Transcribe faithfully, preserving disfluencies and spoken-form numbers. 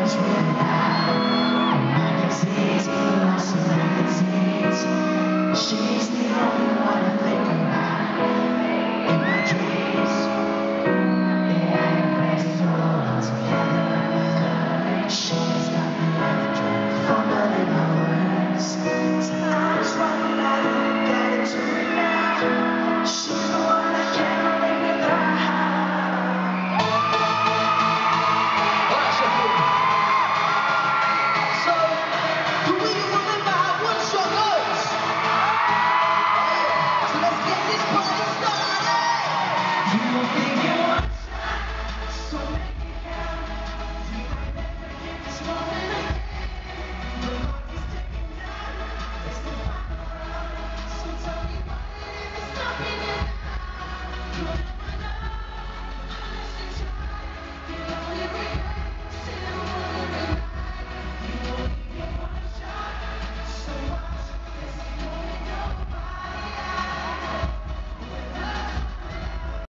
She's the only one I think about in my dreams. Yeah, rest all together. She's got me left fumbling my words. Time's running out, get it to me now. She's the one I can't live without. Alright, Sheffield. So, the real woman about what's your notes? So let's get this party started. You don't think you want shot, so make it count. You might never get this moment.